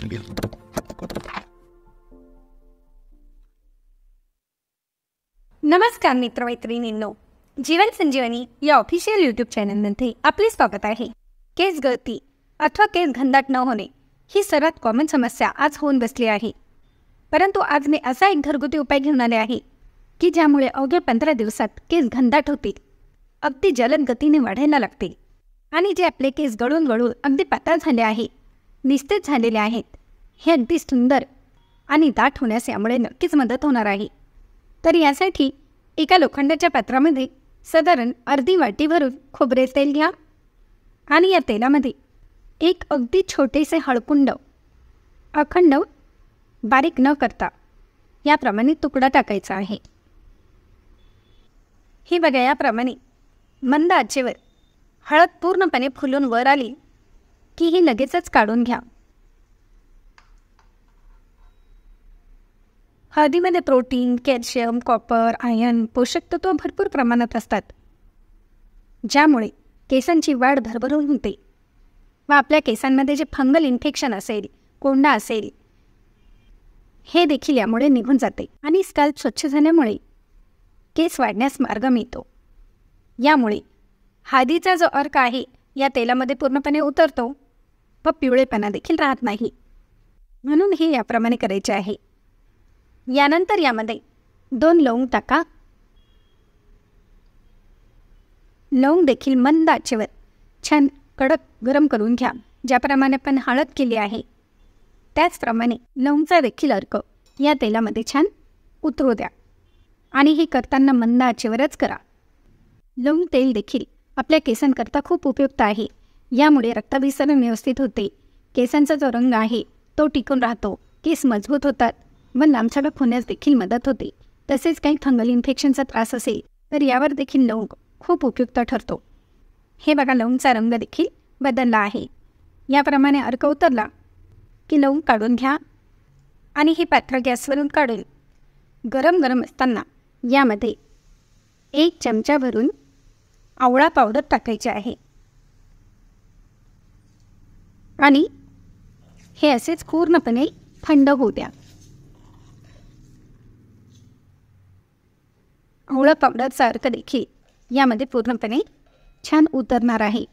नमस्कार मित्रमैत्रिणींनो, जीवन संजीवनी या official YouTube चॅनलमध्ये आपले स्वागत आहे. केस गळती अथवा केस घनदाट न होणे ही सर्वात कॉमन समस्या आज होऊन बसली आहे. परंतु आज मी असा एक घरगुती उपाय घेऊन आले आहे की ज्यामुळे अवघ्या 15 दिवसात केस घनदाट होतील, अगदी जलद गतीने वाढायला लागतील आणि जे आपले केस गळून गळून अगदी पातळ झाले आहे, निस्तेज झालेले आहेत, हे अगदी सुंदर आणि दाट होण्यास यामुळे नक्कीच मदत होणार आहे. तर यासाठी एका लोखंडाच्या पात्रामध्ये साधारण अर्धी वाटी भरून खोबरे तेल घ्या आणि या तेलामध्ये एक अगदी छोटेसे हळकुंड अखंड बारीक न करता याप्रमाणे तुकडा टाकायचा आहे. ही बघा, याप्रमाणे मंद आचेवर हळद पूर्णपणे फुलून वर आली की ही लगेचच काढून घ्या. हळदीमध्ये प्रोटीन, कॅल्शियम, कॉपर, आयर्न, पोषक तत्व भरपूर प्रमाणात असतात, ज्यामुळे केसांची वाढ भरभरून होते व आपल्या केसांमध्ये जे फंगल इन्फेक्शन असेल, कोंडा असेल, हे देखील यामुळे निघून जाते आणि स्कॅल्प स्वच्छ झाल्यामुळे केस वाढण्यास मार्ग मिळतो. यामुळे हळदीचा जो अर्क आहे या तेलामध्ये पूर्णपणे उतरतो व पिवळेपणा देखील राहत नाही. म्हणून हे याप्रमाणे करायचे आहे. यानंतर यामध्ये 2 लवंग टाका. लवंग देखील मंद आचेवर छान कडक गरम करून घ्या. ज्याप्रमाणे आपण हळद केली आहे त्याचप्रमाणे लवंगचा देखील अर्क या तेलामध्ये छान उतरू द्या आणि हे करताना मंद आचेवरच करा. लवंग तेल देखील आपल्या केसांकरता खूप उपयुक्त आहे. यामुळे रक्ताभिसरण व्यवस्थित होते, केसांचा जो रंग आहे तो टिकून राहतो, केस मजबूत होतात व लांबसडक होण्यास देखील मदत होते. तसेच काही फंगल इन्फेक्शनचा त्रास असेल तर यावर देखील लवंग खूप उपयुक्त ठरतो. हे बघा, लवंगचा रंग देखील बदलला आहे. याप्रमाणे अर्क उतरला की लवंग काढून घ्या आणि हे पात्र गॅसवरून काढून गरम गरम असताना यामध्ये 1 चमचा भरून आवळा पावडर टाकायचे आहे आणि हे असेच पूर्णपणे थंड होऊ द्या. आवळा पावडरचा अर्क देखील यामध्ये पूर्णपणे छान उतरणार आहे.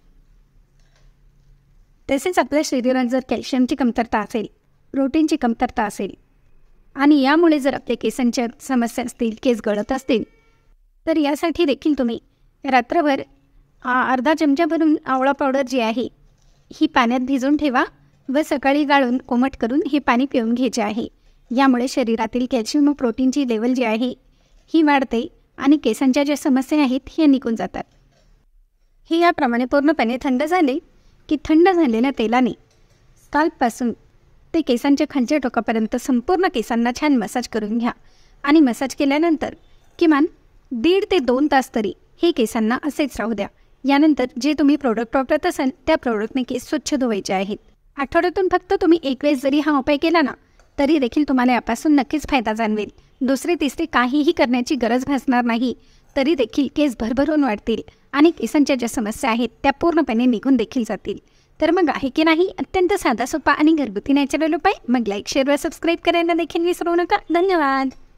तसेच आपल्या शरीरात जर कॅल्शियमची कमतरता असेल, प्रोटीनची कमतरता असेल आणि यामुळे जर आपल्या केसांच्या समस्या असतील, केस गळत असतील, तर यासाठी देखील तुम्ही रात्रभर अर्धा चमचा भरून आवळा पावडर जी आहे ही पाण्यात भिजवून ठेवा व सकाळी गाळून कोमट करून हे पाणी पिऊन घ्यायचे आहे. यामुळे शरीरातील कॅल्शियम व प्रोटीनची लेवल जी आहे ही वाढते आणि केसांच्या ज्या समस्या आहेत ह्या निघून जातात. हे याप्रमाणे पूर्णपणे थंड झाले की थंड झालेल्या तेलाने स्काल्पपासून ते केसांच्या खालच्या टोकापर्यंत संपूर्ण केसांना छान मसाज करून घ्या आणि मसाज केल्यानंतर किमान 1.5 ते 2 तास तरी हे केसांना असेच राहू द्या. यानंतर जे तुम्ही प्रोडक्ट वापरत असाल त्या प्रोडक्टने केस स्वच्छ धुवायचे आहेत. आठवड्यातून फक्त तुम्ही 1 वेळेस जरी हा उपाय केला ना तरी देखील तुम्हाला यापासून नक्कीच फायदा जाणवेल. दुसरे तिसरे काहीही करण्याची गरज भासणार नाही, तरी देखील केस भरभरून वाढतील आणि केसांच्या ज्या समस्या आहेत त्या पूर्णपणे निघून देखील जातील. तर मग आहे की नाही अत्यंत साधा सोपा आणि घरगुती नॅचरल उपाय? मग लाईक, शेअर व सबस्क्राईब करायला देखील विसरू नका. धन्यवाद.